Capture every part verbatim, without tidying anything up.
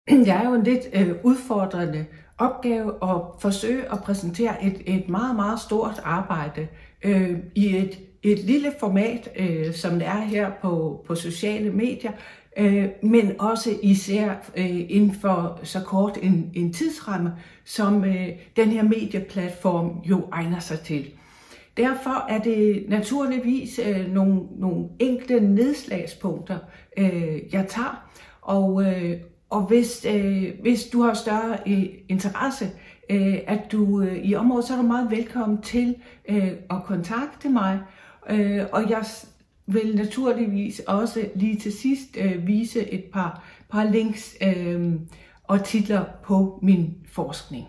det er jo en lidt øh, udfordrende opgave at forsøge at præsentere et, et meget, meget stort arbejde øh, i et, et lille format, øh, som det er her på, på sociale medier, øh, men også især øh, inden for så kort en, en tidsramme, som øh, den her medieplatform jo egner sig til. Derfor er det naturligvis øh, nogle, nogle enkelte nedslagspunkter, øh, jeg tager, og øh, Og hvis, øh, hvis du har større øh, interesse, øh, at du øh, i området, så er du meget velkommen til øh, at kontakte mig. Øh, og jeg vil naturligvis også lige til sidst øh, vise et par, par links øh, og titler på min forskning.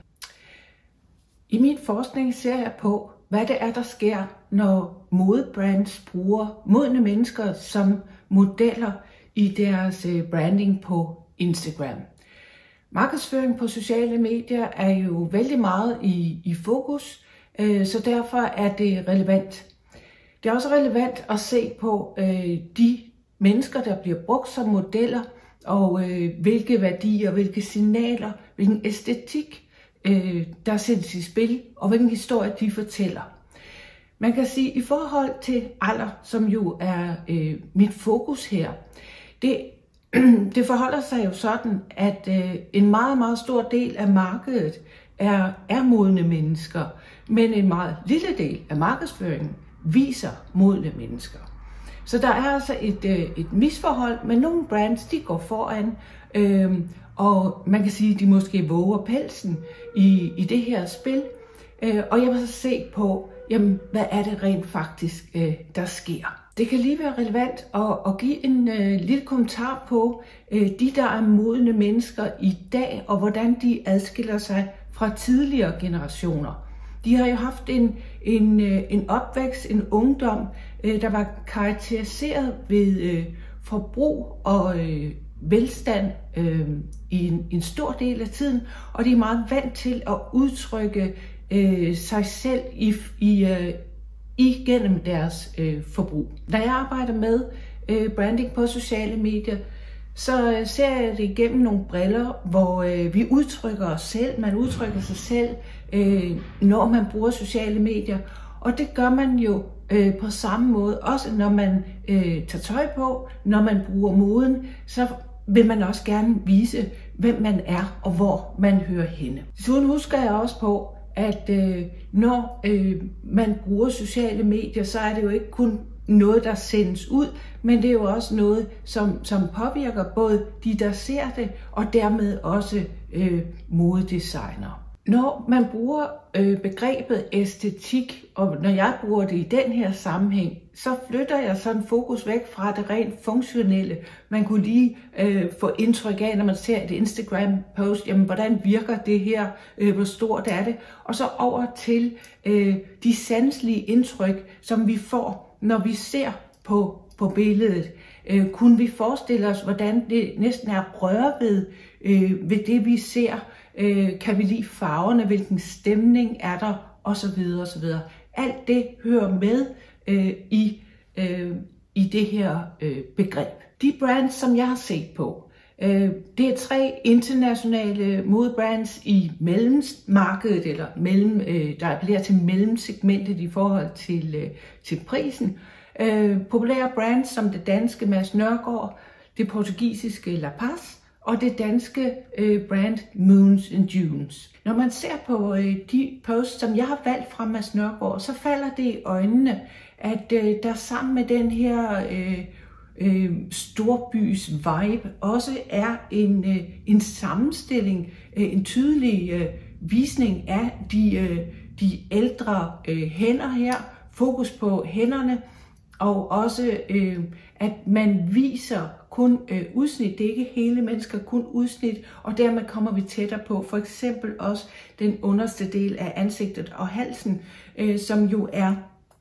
I min forskning ser jeg på, hvad det er, der sker, når modebrands bruger modne mennesker som modeller i deres øh, branding på Instagram. Markedsføring på sociale medier er jo vældig meget i, i fokus, øh, så derfor er det relevant. Det er også relevant at se på øh, de mennesker, der bliver brugt som modeller, og øh, hvilke værdier, hvilke signaler, hvilken æstetik, øh, der sættes i spil, og hvilken historie de fortæller. Man kan sige, i forhold til alder, som jo er øh, mit fokus her, det Det forholder sig jo sådan, at øh, en meget, meget stor del af markedet er, er modne mennesker, men en meget lille del af markedsføringen viser modne mennesker. Så der er altså et, øh, et misforhold, men nogle brands, de går foran, øh, og man kan sige, at de måske våger pelsen i, i det her spil. Øh, og jeg vil så se på, jamen, hvad er det rent faktisk, øh, der sker. Det kan lige være relevant at, at give en øh, lille kommentar på øh, de, der er modne mennesker i dag, og hvordan de adskiller sig fra tidligere generationer. De har jo haft en, en, øh, en opvækst, en ungdom, øh, der var karakteriseret ved øh, forbrug og øh, velstand øh, i en, en stor del af tiden, og de er meget vant til at udtrykke øh, sig selv i, i øh, igennem deres øh, forbrug. Når jeg arbejder med øh, branding på sociale medier, så øh, ser jeg det igennem nogle briller, hvor øh, vi udtrykker os selv, man udtrykker sig selv, øh, når man bruger sociale medier. Og det gør man jo øh, på samme måde, også når man øh, tager tøj på, når man bruger moden, så vil man også gerne vise, hvem man er og hvor man hører henne. Desuden husker jeg også på, at øh, når øh, man bruger sociale medier, så er det jo ikke kun noget, der sendes ud, men det er jo også noget, som, som påvirker både de, der ser det, og dermed også øh, modedesignere. Når man bruger øh, begrebet æstetik, og når jeg bruger det i den her sammenhæng, så flytter jeg sådan fokus væk fra det rent funktionelle. Man kunne lige øh, få indtryk af, når man ser et Instagram-post, jamen hvordan virker det her, øh, hvor stort er det, og så over til øh, de sanselige indtryk, som vi får, når vi ser på, på billedet. Øh, kunne vi forestille os, hvordan det næsten er røre ved, øh, ved det, vi ser. Øh, kan vi lide farverne, hvilken stemning er der, osv. osv. Alt det hører med øh, i, øh, i det her øh, begreb. De brands, som jeg har set på, øh, det er tre internationale modebrands i mellemmarkedet, eller mellem, øh, der appellerer til mellemsegmentet i forhold til, øh, til prisen. Øh, populære brands som det danske Mads Nørgaard, det portugisiske La Paz, og det danske øh, brand Moons and Dunes. Når man ser på øh, de posts, som jeg har valgt fra Mads Nørgaard, så falder det i øjnene, at øh, der sammen med den her øh, øh, storbys vibe også er en, øh, en sammenstilling, øh, en tydelig øh, visning af de, øh, de ældre øh, hænder her, fokus på hænderne, og også øh, at man viser kun øh, udsnit, det er ikke hele mennesker, kun udsnit, og dermed kommer vi tættere på for eksempel også den underste del af ansigtet og halsen, øh, som jo er,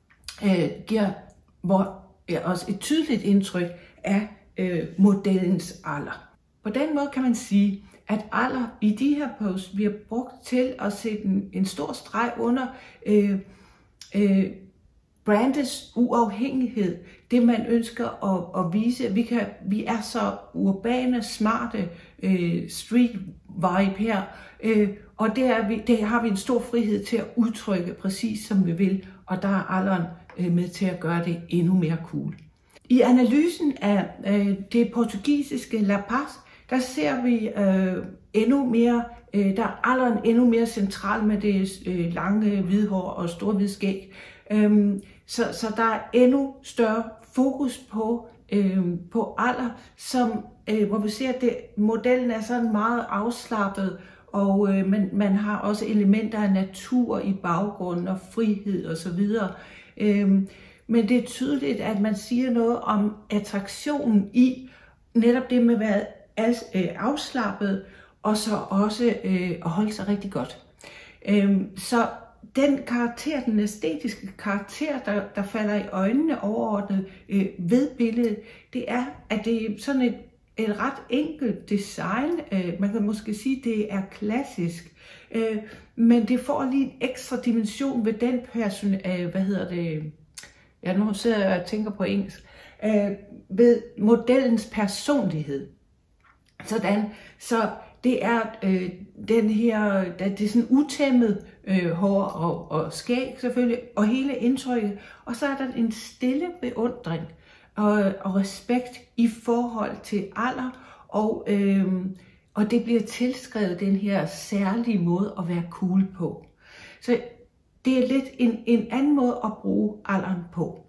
øh, giver hvor, ja, også et tydeligt indtryk af øh, modellens alder. På den måde kan man sige, at alder i de her posts bliver brugt til at sætte en, en stor streg under øh, øh, brandets uafhængighed, det man ønsker at, at vise. Vi, kan, vi er så urbane, smarte, øh, street vibe her. Øh, og det, er vi, det har vi en stor frihed til at udtrykke præcis som vi vil, og der er alderen øh, med til at gøre det endnu mere cool. I analysen af øh, det portugisiske La Paz, der ser vi øh, endnu mere, øh, der er alderen endnu mere central med det øh, lange hvide hår og store hvide skæg. Øhm, så, så der er endnu større fokus på, øh, på alder, som, øh, hvor vi ser, at det, modellen er sådan meget afslappet, og øh, man, man har også elementer af natur i baggrunden og frihed osv. Øhm, men det er tydeligt, at man siger noget om attraktionen i netop det med at være afslappet, og så også øh, at holde sig rigtig godt. Øhm, så den karakter, den æstetiske karakter, der, der falder i øjnene overordnet øh, ved billedet, det er, at det er sådan et, et ret enkelt design. Øh, man kan måske sige, at det er klassisk, øh, men det får lige en ekstra dimension ved den person, øh, hvad hedder det, ja, nu sidder jeg og tænker på engelsk, øh, ved modellens personlighed. Sådan, så det er øh, den her, det er sådan utæmmet øh, hår og, og skæg selvfølgelig, og hele indtrykket. Og så er der en stille beundring og, og respekt i forhold til alder, og, øh, og det bliver tilskrevet den her særlige måde at være cool på. Så det er lidt en, en anden måde at bruge alderen på.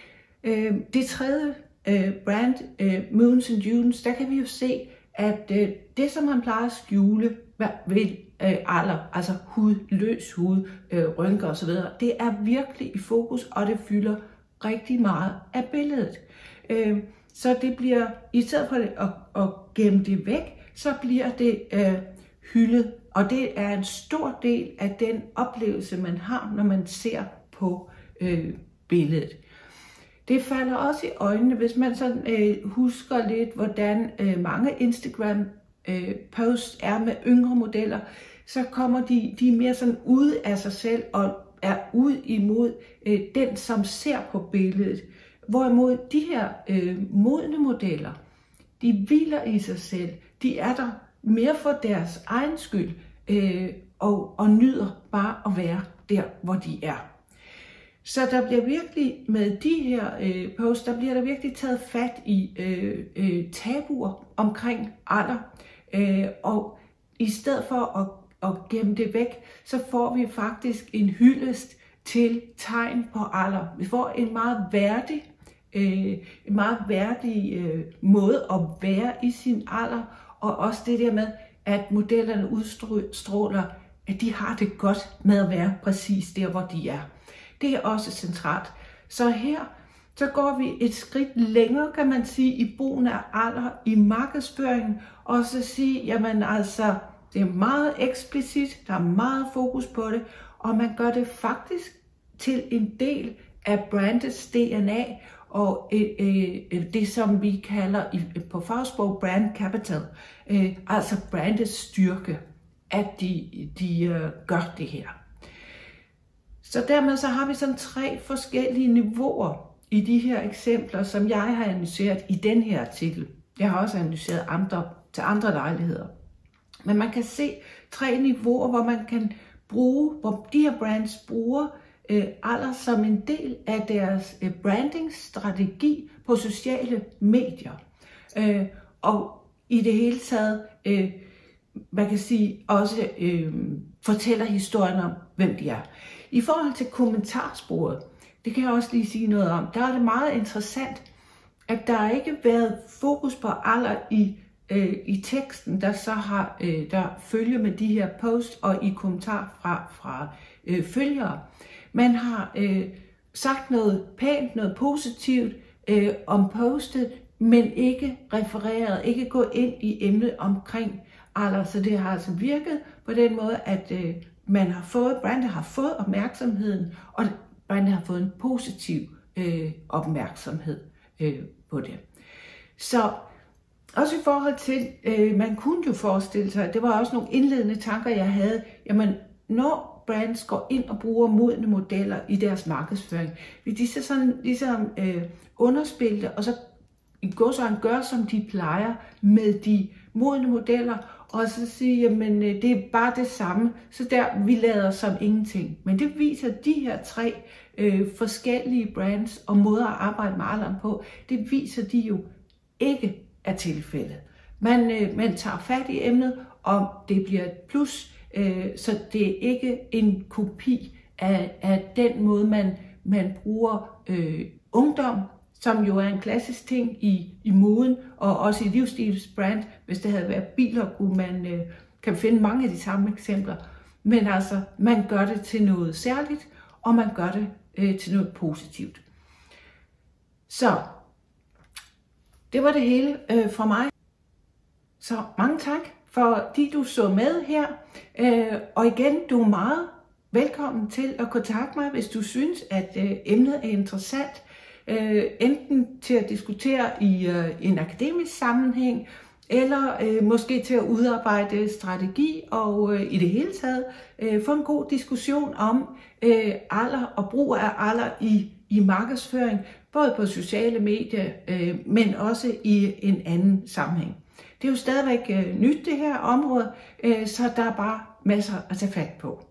Øh, det tredje øh, brand, øh, Moons and Dunes, der kan vi jo se, at øh, det, som man plejer at skjule ved øh, alder, altså hud, løs hud, øh, rynker osv., det er virkelig i fokus, og det fylder rigtig meget af billedet. Øh, så det bliver, i stedet for at, at gemme det væk, så bliver det øh, hyldet, og det er en stor del af den oplevelse, man har, når man ser på øh, billedet. Det falder også i øjnene, hvis man sådan, øh, husker lidt, hvordan øh, mange Instagram-posts øh, er med yngre modeller, så kommer de, de mere sådan ud af sig selv og er ud imod øh, den, som ser på billedet. Hvorimod de her øh, modne modeller, de hviler i sig selv, de er der mere for deres egen skyld øh, og, og nyder bare at være der, hvor de er. Så der bliver virkelig med de her øh, posts, der bliver der virkelig taget fat i øh, øh, tabuer omkring alder. Øh, og i stedet for at, at gemme det væk, så får vi faktisk en hyldest til tegn på alder. Vi får en meget værdig, øh, en meget værdig øh, måde at være i sin alder. Og også det der med, at modellerne udstråler, at de har det godt med at være præcis der, hvor de er. Det er også centralt. Så her så går vi et skridt længere, kan man sige, i brugen af alder i markedsføringen, og så sige, jamen altså, det er meget eksplicit, der er meget fokus på det, og man gør det faktisk til en del af brandets D N A, og øh, øh, det, som vi kalder i, på fagsprog brand capital, øh, altså brandets styrke, at de, de øh, gør det her. Så dermed så har vi sådan tre forskellige niveauer i de her eksempler, som jeg har analyseret i den her artikel. Jeg har også analyseret andre til andre lejligheder. Men man kan se tre niveauer, hvor man kan bruge, hvor de her brands bruger øh, alder som en del af deres øh, brandingstrategi på sociale medier. Øh, og i det hele taget, øh, man kan sige, også øh, fortæller historien om, hvem de er. I forhold til kommentarsporet, det kan jeg også lige sige noget om, der er det meget interessant, at der ikke har været fokus på alder i, øh, i teksten, der så har, øh, der følger med de her posts og i kommentar fra, fra øh, følgere. Man har øh, sagt noget pænt, noget positivt øh, om postet, men ikke refereret, ikke gået ind i emnet omkring alder. Så det har altså virket på den måde, at øh, man har fået, brandet har fået opmærksomheden, og brandet har fået en positiv øh, opmærksomhed øh, på det. Så også i forhold til, øh, man kunne jo forestille sig, det var også nogle indledende tanker, jeg havde, jamen når brands går ind og bruger modne modeller i deres markedsføring, vil de så sådan ligesom øh, underspille det, og så i går så han gør, som de plejer med de modne modeller, og så sige, jamen det er bare det samme, så der vi lader som ingenting. Men det viser de her tre øh, forskellige brands og måder at arbejde med alderen på, det viser de jo ikke er tilfældet. Man, øh, man tager fat i emnet, og det bliver et plus, øh, så det er ikke en kopi af, af den måde, man, man bruger øh, ungdom, som jo er en klassisk ting i, i moden, og også i livsstilsbrand. Hvis det havde været biler, kunne man øh, kan finde mange af de samme eksempler. Men altså, man gør det til noget særligt, og man gør det øh, til noget positivt. Så det var det hele øh, fra mig. Så mange tak, fordi du så med her. Øh, og igen, du er meget velkommen til at kontakte mig, hvis du synes, at øh, emnet er interessant. Øh, enten til at diskutere i øh, en akademisk sammenhæng, eller øh, måske til at udarbejde strategi og øh, i det hele taget øh, få en god diskussion om øh, alder og brug af alder i, i markedsføring, både på sociale medier, øh, men også i en anden sammenhæng. Det er jo stadigvæk øh, nyt det her område, øh, så der er bare masser at tage fat på.